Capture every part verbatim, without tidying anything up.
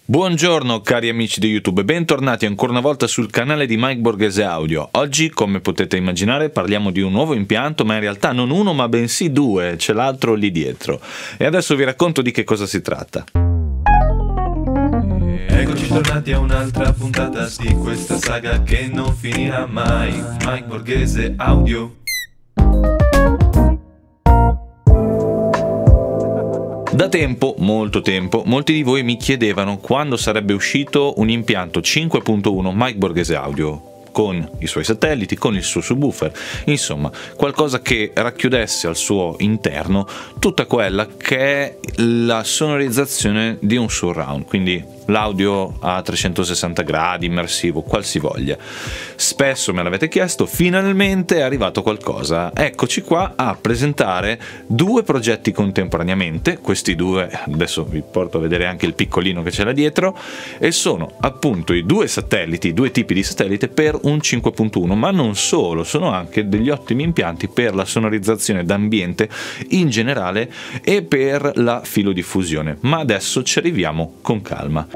Buongiorno cari amici di YouTube e bentornati ancora una volta sul canale di Mike Borghese Audio. Oggi, come potete immaginare, parliamo di un nuovo impianto, ma in realtà non uno ma bensì due, c'è l'altro lì dietro. E adesso vi racconto di che cosa si tratta. Eccoci tornati a un'altra puntata di questa saga che non finirà mai. Mike Borghese Audio. Da tempo, molto tempo, molti di voi mi chiedevano quando sarebbe uscito un impianto cinque punto uno Mike Borghese Audio, con i suoi satelliti, con il suo subwoofer, insomma qualcosa che racchiudesse al suo interno tutta quella che è la sonorizzazione di un surround, quindi l'audio a trecentosessanta gradi, immersivo, qualsivoglia. Spesso me l'avete chiesto, finalmente è arrivato qualcosa. Eccoci qua a presentare due progetti contemporaneamente, questi due, adesso vi porto a vedere anche il piccolino che c'è là dietro, e sono appunto i due satelliti, due tipi di satellite per un cinque punto uno, ma non solo, sono anche degli ottimi impianti per la sonorizzazione d'ambiente in generale e per la filodiffusione, ma adesso ci arriviamo con calma.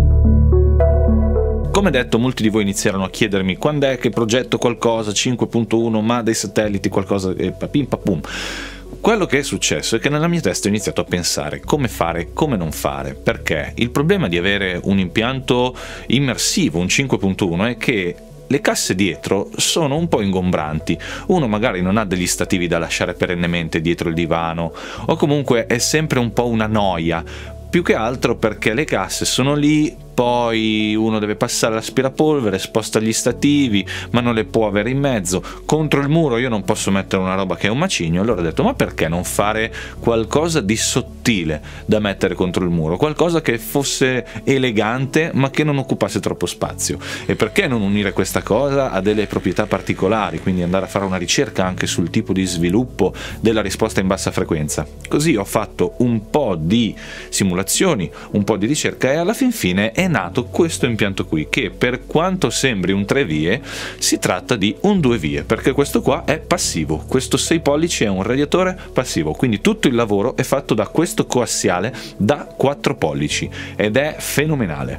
Come detto, molti di voi iniziarono a chiedermi quando è che progetto qualcosa, cinque punto uno, ma dei satelliti, qualcosa, e papim papum. Quello che è successo è che nella mia testa ho iniziato a pensare come fare, come non fare, perché il problema di avere un impianto immersivo, un cinque punto uno, è che le casse dietro sono un po' ingombranti, uno magari non ha degli stativi da lasciare perennemente dietro il divano, o comunque è sempre un po' una noia, più che altro perché le casse sono lì, poi uno deve passare l'aspirapolvere, sposta gli stativi, ma non le può avere in mezzo, contro il muro io non posso mettere una roba che è un macigno. Allora ho detto, ma perché non fare qualcosa di sottile da mettere contro il muro, qualcosa che fosse elegante ma che non occupasse troppo spazio, e perché non unire questa cosa a delle proprietà particolari, quindi andare a fare una ricerca anche sul tipo di sviluppo della risposta in bassa frequenza. Così ho fatto un po' di simulazioni, un po' di ricerca, e alla fin fine è nato questo impianto qui, che per quanto sembri un tre vie si tratta di un due vie, perché questo qua è passivo, questo sei pollici è un radiatore passivo, quindi tutto il lavoro è fatto da questo coassiale da quattro pollici ed è fenomenale.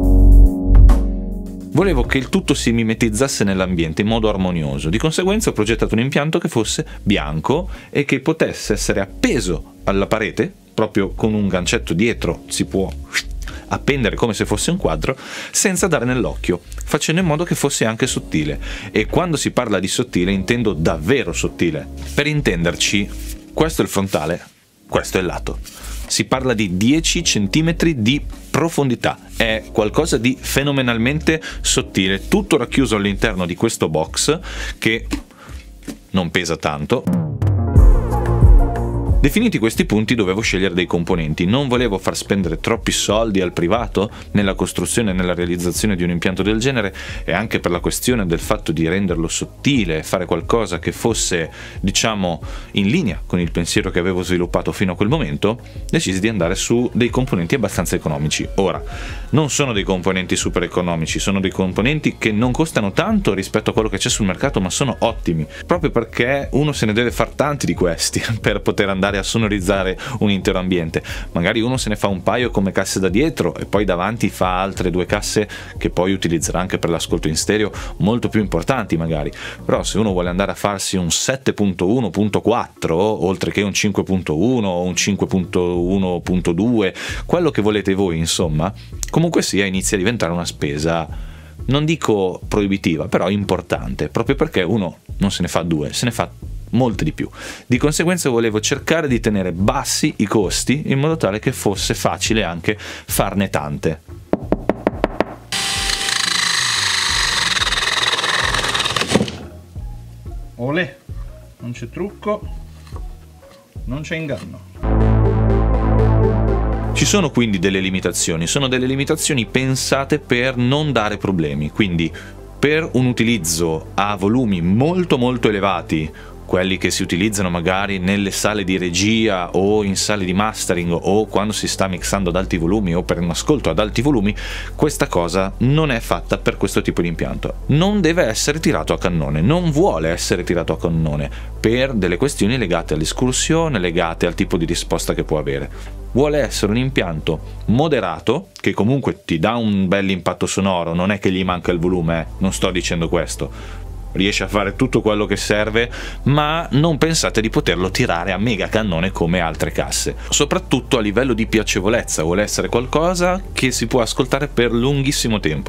Volevo che il tutto si mimetizzasse nell'ambiente in modo armonioso, di conseguenza ho progettato un impianto che fosse bianco e che potesse essere appeso alla parete, proprio con un gancetto dietro si può appendere come se fosse un quadro, senza dare nell'occhio, facendo in modo che fosse anche sottile. E quando si parla di sottile intendo davvero sottile. Per intenderci, questo è il frontale, questo è il lato. Si parla di dieci centimetri di profondità, è qualcosa di fenomenalmente sottile, tutto racchiuso all'interno di questo box che non pesa tanto. Definiti questi punti dovevo scegliere dei componenti, non volevo far spendere troppi soldi al privato nella costruzione e nella realizzazione di un impianto del genere, e anche per la questione del fatto di renderlo sottile, fare qualcosa che fosse, diciamo, in linea con il pensiero che avevo sviluppato fino a quel momento, decisi di andare su dei componenti abbastanza economici. Ora, non sono dei componenti super economici, sono dei componenti che non costano tanto rispetto a quello che c'è sul mercato, ma sono ottimi, proprio perché uno se ne deve far tanti di questi per poter andare a sonorizzare un intero ambiente. Magari uno se ne fa un paio come casse da dietro e poi davanti fa altre due casse che poi utilizzerà anche per l'ascolto in stereo, molto più importanti magari. Però se uno vuole andare a farsi un sette punto uno punto quattro oltre che un cinque punto uno o un cinque punto uno punto due, quello che volete voi, insomma, comunque sia, inizia a diventare una spesa, non dico proibitiva, però importante, proprio perché uno non se ne fa due, se ne fa molte di più. Di conseguenza volevo cercare di tenere bassi i costi in modo tale che fosse facile anche farne tante. Olè, non c'è trucco, non c'è inganno. Ci sono quindi delle limitazioni, sono delle limitazioni pensate per non dare problemi, quindi per un utilizzo a volumi molto molto elevati, quelli che si utilizzano magari nelle sale di regia o in sale di mastering o quando si sta mixando ad alti volumi o per un ascolto ad alti volumi, questa cosa non è fatta per questo tipo di impianto. Non deve essere tirato a cannone, non vuole essere tirato a cannone per delle questioni legate all'escursione, legate al tipo di risposta che può avere. vuole essere un impianto moderato, che comunque ti dà un bel impatto sonoro, non è che gli manca il volume, eh? Non sto dicendo questo. Riesce a fare tutto quello che serve, ma non pensate di poterlo tirare a mega cannone come altre casse. Soprattutto a livello di piacevolezza, vuole essere qualcosa che si può ascoltare per lunghissimo tempo.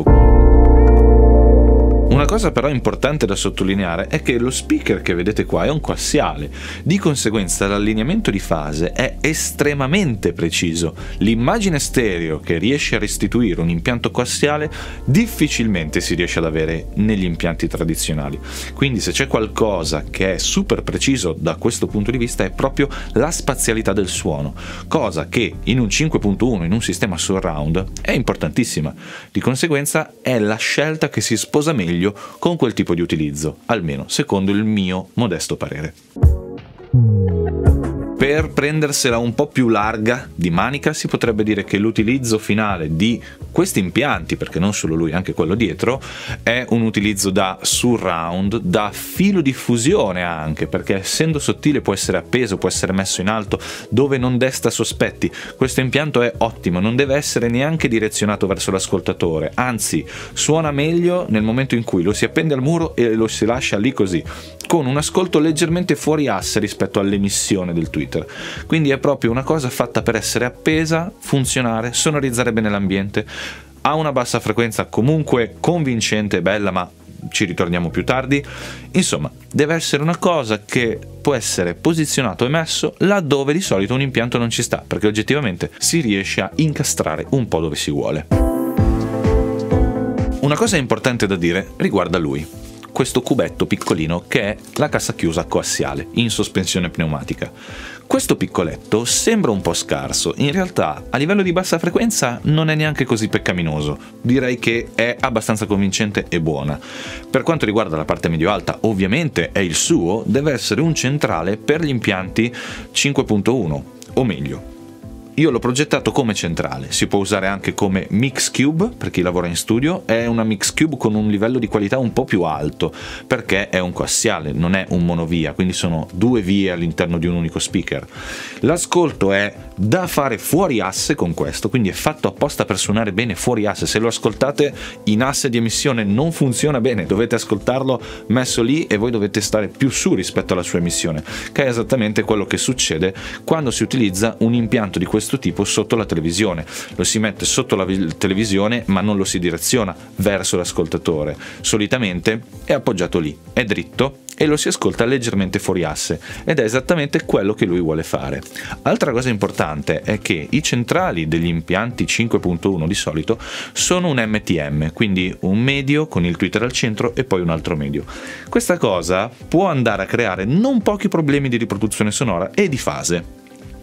Una cosa però importante da sottolineare è che lo speaker che vedete qua è un coassiale, di conseguenza l'allineamento di fase è estremamente preciso. L'immagine stereo che riesce a restituire un impianto coassiale difficilmente si riesce ad avere negli impianti tradizionali. Quindi se c'è qualcosa che è super preciso da questo punto di vista è proprio la spazialità del suono, cosa che in un cinque punto uno, in un sistema surround, è importantissima. Di conseguenza è la scelta che si sposa meglio con quel tipo di utilizzo, almeno secondo il mio modesto parere. Per prendersela un po' più larga di manica si potrebbe dire che l'utilizzo finale di questi impianti, perché non solo lui, anche quello dietro, è un utilizzo da surround, da filo diffusione anche, perché essendo sottile può essere appeso, può essere messo in alto dove non desta sospetti. Questo impianto è ottimo, non deve essere neanche direzionato verso l'ascoltatore, anzi suona meglio nel momento in cui lo si appende al muro e lo si lascia lì così, con un ascolto leggermente fuori asse rispetto all'emissione del tweeter. Quindi è proprio una cosa fatta per essere appesa, funzionare, sonorizzare bene l'ambiente. Ha una bassa frequenza comunque convincente e bella, ma ci ritorniamo più tardi. Insomma, deve essere una cosa che può essere posizionato e messo laddove di solito un impianto non ci sta, perché oggettivamente si riesce a incastrare un po' dove si vuole. Una cosa importante da dire riguarda lui, questo cubetto piccolino che è la cassa chiusa coassiale in sospensione pneumatica. Questo piccoletto sembra un po' scarso, in realtà a livello di bassa frequenza non è neanche così peccaminoso, direi che è abbastanza convincente e buona. Per quanto riguarda la parte medio-alta, ovviamente è il suo, deve essere un centrale per gli impianti cinque punto uno, o meglio. Io l'ho progettato come centrale, si può usare anche come mix cube per chi lavora in studio, è una mix cube con un livello di qualità un po' più alto perché è un coassiale, non è un monovia, quindi sono due vie all'interno di un unico speaker. L'ascolto è da fare fuori asse con questo, quindi è fatto apposta per suonare bene fuori asse. Se lo ascoltate in asse di emissione non funziona bene, dovete ascoltarlo messo lì e voi dovete stare più su rispetto alla sua emissione, che è esattamente quello che succede quando si utilizza un impianto di questo tipo sotto la televisione. Lo si mette sotto la televisione ma non lo si direziona verso l'ascoltatore, solitamente è appoggiato lì, è dritto e lo si ascolta leggermente fuori asse, ed è esattamente quello che lui vuole fare. Altra cosa importante è che i centrali degli impianti cinque punto uno di solito sono un M T M, quindi un medio con il tweeter al centro e poi un altro medio. Questa cosa può andare a creare non pochi problemi di riproduzione sonora e di fase.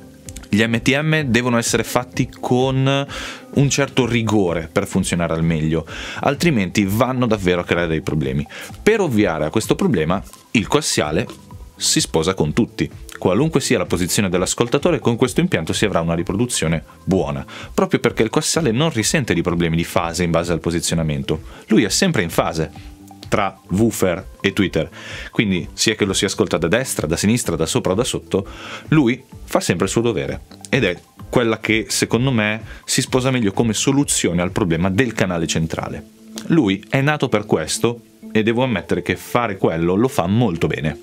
Gli M T M devono essere fatti con un certo rigore per funzionare al meglio, altrimenti vanno davvero a creare dei problemi. Per ovviare a questo problema, il coassiale si sposa con tutti. Qualunque sia la posizione dell'ascoltatore, con questo impianto si avrà una riproduzione buona, proprio perché il coassiale non risente di problemi di fase in base al posizionamento. Lui è sempre in fase tra woofer e tweeter, quindi sia che lo si ascolta da destra, da sinistra, da sopra o da sotto, lui fa sempre il suo dovere, ed è quella che secondo me si sposa meglio come soluzione al problema del canale centrale. Lui è nato per questo e devo ammettere che fare quello lo fa molto bene.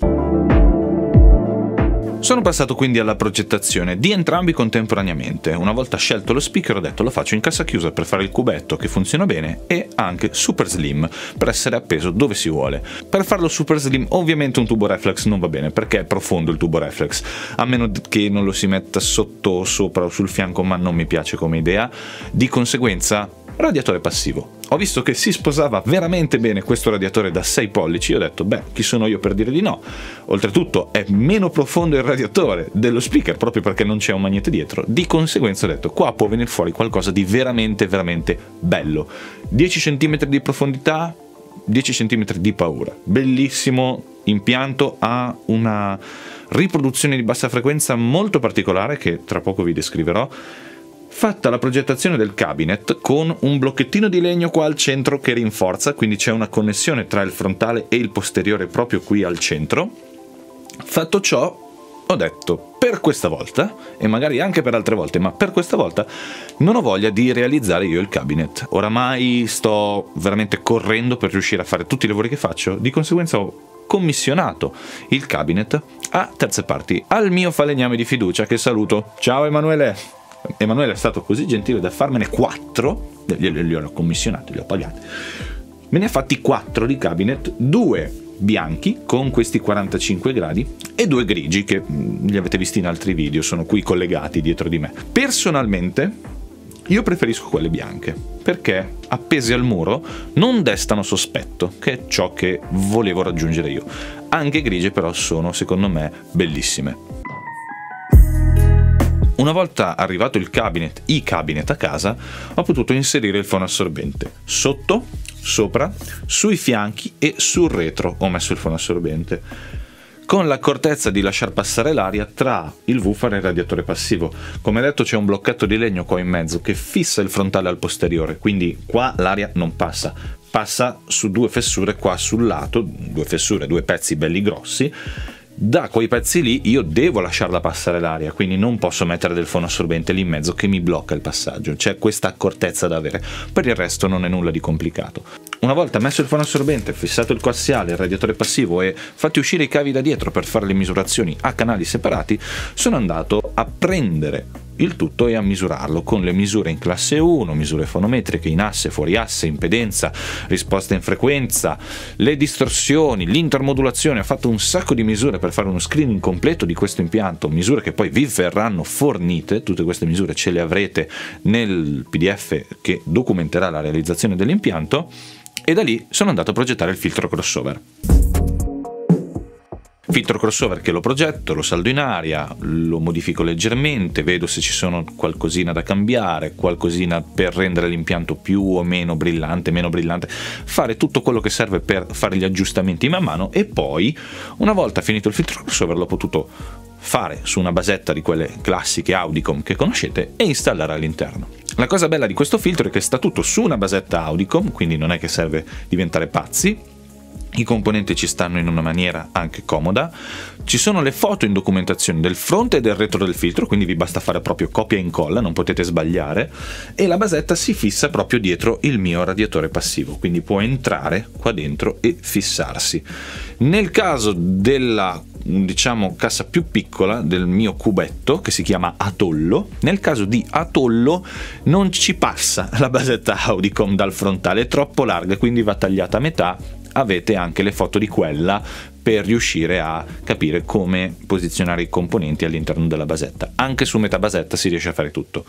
Sono passato quindi alla progettazione di entrambi contemporaneamente. Una volta scelto lo speaker ho detto lo faccio in cassa chiusa per fare il cubetto che funziona bene, e anche super slim per essere appeso dove si vuole. Per farlo super slim ovviamente un tubo reflex non va bene perché è profondo il tubo reflex, a meno che non lo si metta sotto o sopra o sul fianco, ma non mi piace come idea. Di conseguenza radiatore passivo. Ho visto che si sposava veramente bene questo radiatore da sei pollici, ho detto beh, chi sono io per dire di no. Oltretutto è meno profondo il radiatore dello speaker proprio perché non c'è un magnete dietro, di conseguenza ho detto qua può venire fuori qualcosa di veramente veramente bello. dieci centimetri di profondità, dieci centimetri di paura, bellissimo impianto, ha una riproduzione di bassa frequenza molto particolare che tra poco vi descriverò. Fatta la progettazione del cabinet con un blocchettino di legno qua al centro che rinforza, quindi c'è una connessione tra il frontale e il posteriore proprio qui al centro. Fatto ciò, ho detto per questa volta, e magari anche per altre volte, ma per questa volta non ho voglia di realizzare io il cabinet. Oramai sto veramente correndo per riuscire a fare tutti i lavori che faccio, di conseguenza ho commissionato il cabinet a terze parti, al mio falegname di fiducia, che saluto. Ciao Emanuele! Emanuele è stato così gentile da farmene quattro, li, li ho commissionati, li ho pagati. Me ne ha fatti quattro di cabinet, due bianchi con questi quarantacinque gradi e due grigi che li avete visti in altri video, sono qui collegati dietro di me. Personalmente io preferisco quelle bianche perché appese al muro non destano sospetto, che è ciò che volevo raggiungere io. Anche grigie però sono secondo me bellissime. Una volta arrivato il cabinet, i cabinet a casa, ho potuto inserire il fonoassorbente sotto, sopra, sui fianchi e sul retro ho messo il fonoassorbente, con l'accortezza di lasciar passare l'aria tra il woofer e il radiatore passivo. Come detto c'è un blocchetto di legno qua in mezzo che fissa il frontale al posteriore, quindi qua l'aria non passa, passa su due fessure qua sul lato, due fessure, due pezzi belli grossi. Da quei pezzi lì io devo lasciarla passare l'aria, quindi non posso mettere del fonoassorbente lì in mezzo che mi blocca il passaggio. C'è questa accortezza da avere, per il resto non è nulla di complicato. Una volta messo il fonoassorbente, fissato il coassiale, il radiatore passivo e fatti uscire i cavi da dietro per fare le misurazioni a canali separati, sono andato a prendere il tutto e a misurarlo con le misure in classe uno, misure fonometriche in asse, fuori asse, impedenza, risposta in frequenza, le distorsioni, l'intermodulazione. Ho fatto un sacco di misure per fare uno screening completo di questo impianto, misure che poi vi verranno fornite. Tutte queste misure ce le avrete nel P D F che documenterà la realizzazione dell'impianto, e da lì sono andato a progettare il filtro crossover. Filtro crossover che lo progetto, lo saldo in aria, lo modifico leggermente, vedo se ci sono qualcosina da cambiare, qualcosina per rendere l'impianto più o meno brillante, meno brillante, fare tutto quello che serve per fare gli aggiustamenti man mano, e poi una volta finito il filtro crossover l'ho potuto fare su una basetta di quelle classiche Audicom che conoscete e installare all'interno. La cosa bella di questo filtro è che sta tutto su una basetta Audicom, quindi non è che serve diventare pazzi. I componenti ci stanno in una maniera anche comoda, ci sono le foto in documentazione del fronte e del retro del filtro, quindi vi basta fare proprio copia e incolla, non potete sbagliare, e la basetta si fissa proprio dietro il mio radiatore passivo, quindi può entrare qua dentro e fissarsi. Nel caso della, diciamo, cassa più piccola del mio cubetto, che si chiama Atollo, nel caso di Atollo non ci passa la basetta Audicom dal frontale, è troppo larga, quindi va tagliata a metà. Avete anche le foto di quella per riuscire a capire come posizionare i componenti all'interno della basetta. Anche su metà basetta si riesce a fare tutto.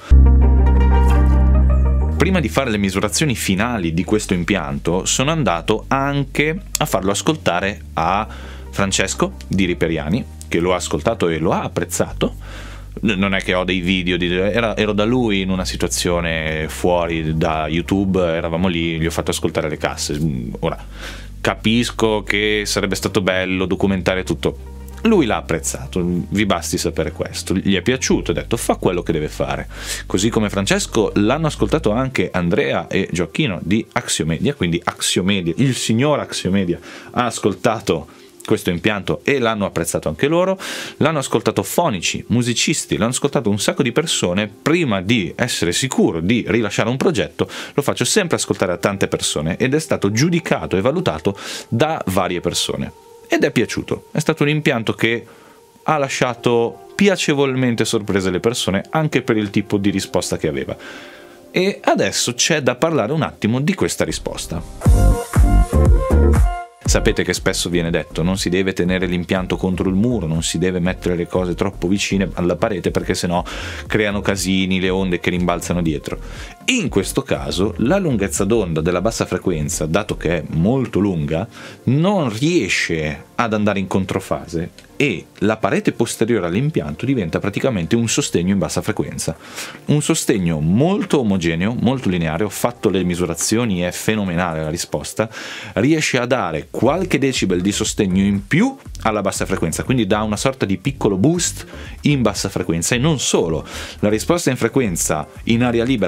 Prima di fare le misurazioni finali di questo impianto sono andato anche a farlo ascoltare a Francesco di Riperiani, che lo ha ascoltato e lo ha apprezzato. Non è che ho dei video, di, era, ero da lui in una situazione fuori da YouTube, eravamo lì, gli ho fatto ascoltare le casse. Ora capisco che sarebbe stato bello documentare tutto, lui l'ha apprezzato, vi basti sapere questo, gli è piaciuto, ha detto fa quello che deve fare. Così come Francesco l'hanno ascoltato anche Andrea e Gioacchino di Axiomedia, quindi Axiomedia, il signor Axiomedia ha ascoltato questo impianto e l'hanno apprezzato anche loro, l'hanno ascoltato fonici, musicisti, l'hanno ascoltato un sacco di persone. Prima di essere sicuro di rilasciare un progetto lo faccio sempre ascoltare a tante persone ed è stato giudicato e valutato da varie persone ed è piaciuto. È stato un impianto che ha lasciato piacevolmente sorprese le persone anche per il tipo di risposta che aveva, e adesso c'è da parlare un attimo di questa risposta. Sapete che spesso viene detto non si deve tenere l'impianto contro il muro, non si deve mettere le cose troppo vicine alla parete perché sennò creano casini, le onde che rimbalzano dietro. In questo caso la lunghezza d'onda della bassa frequenza, dato che è molto lunga, non riesce ad andare in controfase e la parete posteriore all'impianto diventa praticamente un sostegno in bassa frequenza. Un sostegno molto omogeneo, molto lineare, ho fatto le misurazioni, è fenomenale la risposta, riesce a dare qualche decibel di sostegno in più alla bassa frequenza, quindi dà una sorta di piccolo boost in bassa frequenza. E non solo, la risposta in frequenza in aria libera sarebbe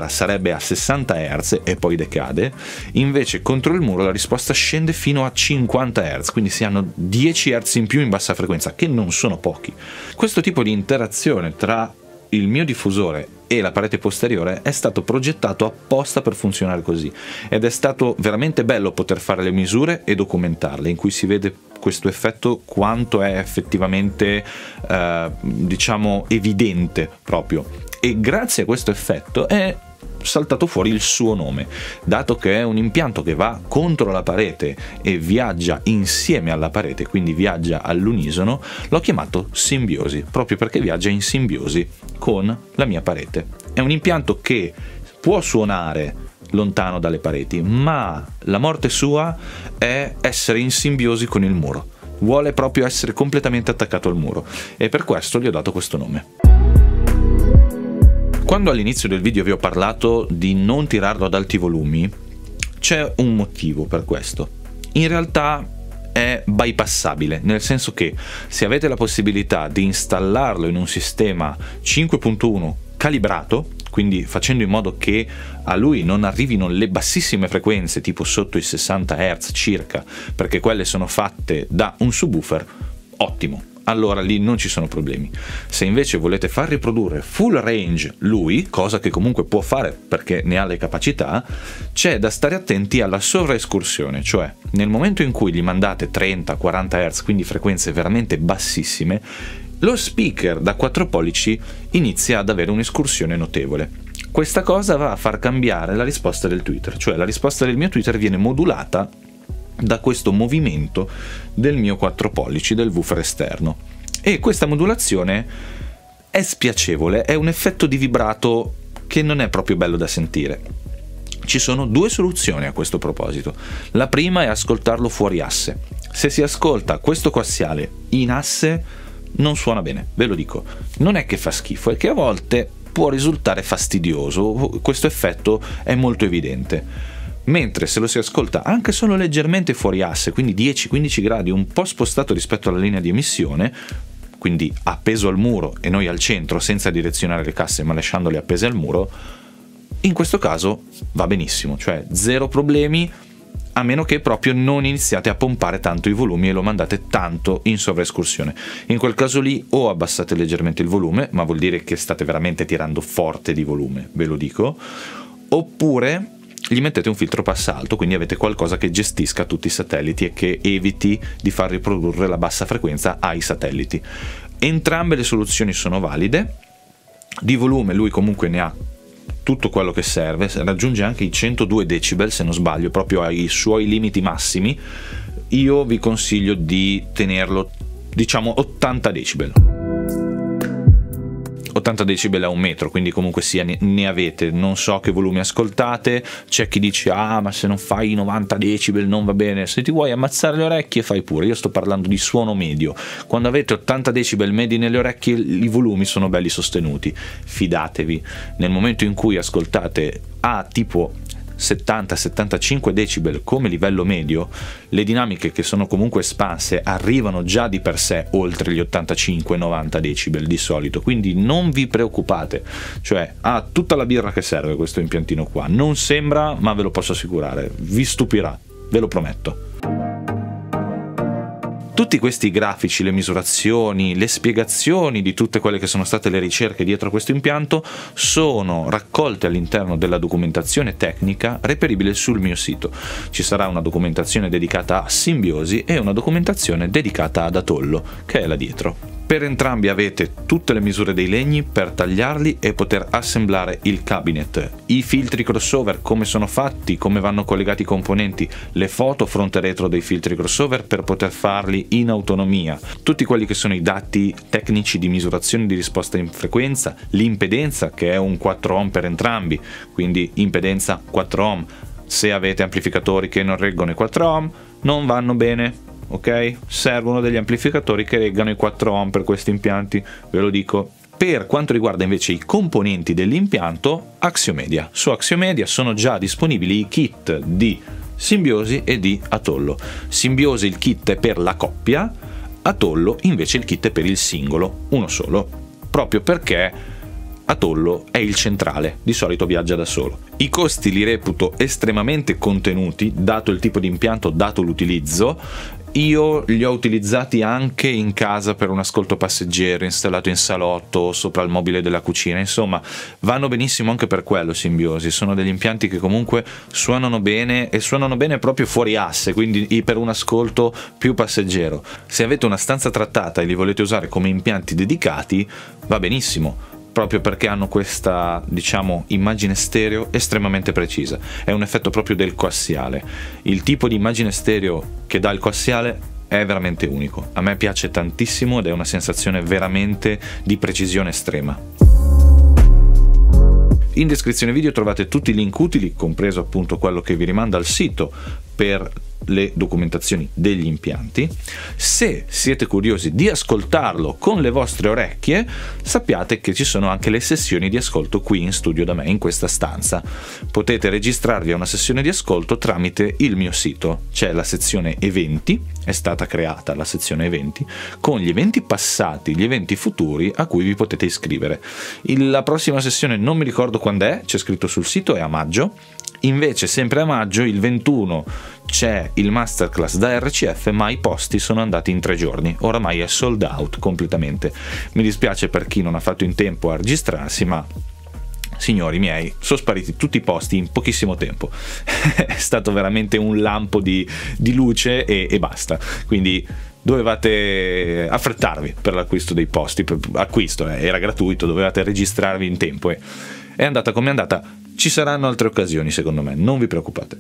sarebbe a sessanta hertz e poi decade, invece contro il muro la risposta scende fino a cinquanta hertz, quindi si hanno dieci hertz in più in bassa frequenza, che non sono pochi. Questo tipo di interazione tra il mio diffusore e la parete posteriore è stato progettato apposta per funzionare così, ed è stato veramente bello poter fare le misure e documentarle, in cui si vede questo effetto quanto è effettivamente eh, diciamo evidente proprio, e grazie a questo effetto è saltato fuori il suo nome, dato che è un impianto che va contro la parete e viaggia insieme alla parete, quindi viaggia all'unisono. L'ho chiamato Simbiosi proprio perché viaggia in simbiosi con la mia parete. È un impianto che può suonare lontano dalle pareti, ma la morte sua è essere in simbiosi con il muro, vuole proprio essere completamente attaccato al muro, e per questo gli ho dato questo nome. Quando all'inizio del video vi ho parlato di non tirarlo ad alti volumi, c'è un motivo per questo. In realtà è bypassabile, nel senso che se avete la possibilità di installarlo in un sistema cinque punto uno calibrato, quindi facendo in modo che a lui non arrivino le bassissime frequenze tipo sotto i sessanta hertz circa, perché quelle sono fatte da un subwoofer, ottimo, allora lì non ci sono problemi. Se invece volete far riprodurre full range lui, cosa che comunque può fare perché ne ha le capacità, c'è da stare attenti alla sovraescursione, cioè nel momento in cui gli mandate trenta quaranta hertz, quindi frequenze veramente bassissime, lo speaker da quattro pollici inizia ad avere un'escursione notevole. Questa cosa va a far cambiare la risposta del tweeter, cioè la risposta del mio tweeter viene modulata da questo movimento del mio quattro pollici, del woofer esterno, e questa modulazione è spiacevole, è un effetto di vibrato che non è proprio bello da sentire. Ci sono due soluzioni a questo proposito. La prima è ascoltarlo fuori asse. Se si ascolta questo coassiale in asse non suona bene, ve lo dico. Non è che fa schifo, è che a volte può risultare fastidioso, questo effetto è molto evidente. Mentre se lo si ascolta anche solo leggermente fuori asse, quindi dieci quindici gradi, un po' spostato rispetto alla linea di emissione, quindi appeso al muro e noi al centro senza direzionare le casse ma lasciandole appese al muro, in questo caso va benissimo, cioè zero problemi, a meno che proprio non iniziate a pompare tanto i volumi e lo mandate tanto in sovraescursione. In quel caso lì o abbassate leggermente il volume, ma vuol dire che state veramente tirando forte di volume, ve lo dico, oppure gli mettete un filtro passa alto, quindi avete qualcosa che gestisca tutti i satelliti e che eviti di far riprodurre la bassa frequenza ai satelliti. Entrambe le soluzioni sono valide. Di volume lui comunque ne ha tutto quello che serve, raggiunge anche i centodue decibel se non sbaglio, proprio ai suoi limiti massimi. Io vi consiglio di tenerlo diciamo ottanta decibel. ottanta decibel a un metro, quindi comunque sia ne, ne avete. Non so che volume ascoltate, c'è chi dice ah ma se non fai novanta decibel non va bene. Se ti vuoi ammazzare le orecchie fai pure, io sto parlando di suono medio. Quando avete ottanta decibel medi nelle orecchie i volumi sono belli sostenuti, fidatevi. Nel momento in cui ascoltate a tipo settanta settantacinque decibel come livello medio, le dinamiche che sono comunque espanse arrivano già di per sé oltre gli ottantacinque novanta decibel di solito, quindi non vi preoccupate, cioè ha tutta la birra che serve questo impiantino qua. Non sembra, ma ve lo posso assicurare, vi stupirà, ve lo prometto. Tutti questi grafici, le misurazioni, le spiegazioni di tutte quelle che sono state le ricerche dietro a questo impianto sono raccolte all'interno della documentazione tecnica reperibile sul mio sito. Ci sarà una documentazione dedicata a Simbiosi e una documentazione dedicata ad Atollo, che è là dietro. Per entrambi avete tutte le misure dei legni per tagliarli e poter assemblare il cabinet, i filtri crossover, come sono fatti, come vanno collegati i componenti, le foto fronte e retro dei filtri crossover per poter farli in autonomia, tutti quelli che sono i dati tecnici di misurazione di risposta in frequenza, l'impedenza che è un quattro ohm per entrambi, quindi impedenza quattro ohm. Se avete amplificatori che non reggono i quattro ohm non vanno bene. Ok? Servono degli amplificatori che reggano i quattro ohm per questi impianti, ve lo dico. Per quanto riguarda invece i componenti dell'impianto, Axiomedia. Su Axiomedia sono già disponibili i kit di Simbiosi e di Atollo. Simbiosi il kit è per la coppia, Atollo invece il kit è per il singolo, uno solo, proprio perché atollo è il centrale, di solito viaggia da solo. I costi li reputo estremamente contenuti, dato il tipo di impianto, dato l'utilizzo. Io li ho utilizzati anche in casa per un ascolto passeggero, installato in salotto, sopra il mobile della cucina, insomma vanno benissimo anche per quello Symbiosi, sono degli impianti che comunque suonano bene e suonano bene proprio fuori asse, quindi per un ascolto più passeggero. Se avete una stanza trattata e li volete usare come impianti dedicati, va benissimo, proprio perché hanno questa, diciamo, immagine stereo estremamente precisa. È un effetto proprio del coassiale. Il tipo di immagine stereo che dà il coassiale è veramente unico. A me piace tantissimo ed è una sensazione veramente di precisione estrema. In descrizione video trovate tutti i link utili, compreso appunto quello che vi rimanda al sito per le documentazioni degli impianti. Se siete curiosi di ascoltarlo con le vostre orecchie, sappiate che ci sono anche le sessioni di ascolto qui in studio da me, in questa stanza. Potete registrarvi a una sessione di ascolto tramite il mio sito. C'è la sezione eventi, è stata creata la sezione eventi, con gli eventi passati, gli eventi futuri a cui vi potete iscrivere. La prossima sessione non mi ricordo quando è, c'è scritto sul sito, è a maggio. Invece sempre a maggio, il ventuno, c'è il masterclass da R C F, ma i posti sono andati in tre giorni, oramai è sold out completamente. Mi dispiace per chi non ha fatto in tempo a registrarsi, ma signori miei, sono spariti tutti i posti in pochissimo tempo. È stato veramente un lampo di, di luce e, e basta, quindi dovevate affrettarvi per l'acquisto dei posti, per, acquisto, eh, era gratuito, dovevate registrarvi in tempo e è andata come è andata. Ci saranno altre occasioni secondo me, non vi preoccupate.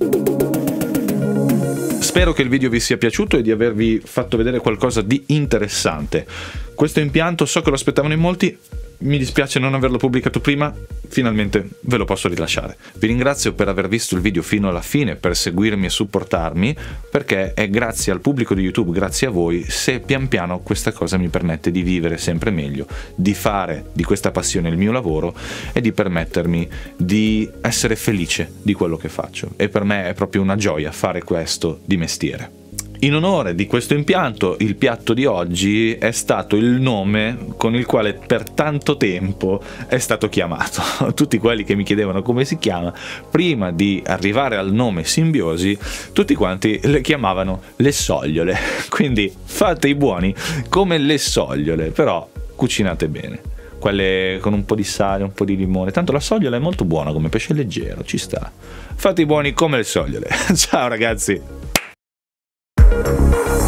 Spero che il video vi sia piaciuto e di avervi fatto vedere qualcosa di interessante. Questo impianto so che lo aspettavano in molti, mi dispiace non averlo pubblicato prima, finalmente ve lo posso rilasciare. Vi ringrazio per aver visto il video fino alla fine, per seguirmi e supportarmi, perché è grazie al pubblico di YouTube, grazie a voi, se pian piano questa cosa mi permette di vivere sempre meglio, di fare di questa passione il mio lavoro e di permettermi di essere felice di quello che faccio. E per me è proprio una gioia fare questo di mestiere. In onore di questo impianto, il piatto di oggi è stato il nome con il quale per tanto tempo è stato chiamato. Tutti quelli che mi chiedevano come si chiama, prima di arrivare al nome Symbiosi, tutti quanti le chiamavano le sogliole. Quindi fate i buoni come le sogliole, però cucinate bene. Quelle con un po' di sale, un po' di limone. Tanto la sogliola è molto buona come pesce leggero, ci sta. Fate i buoni come le sogliole. Ciao ragazzi!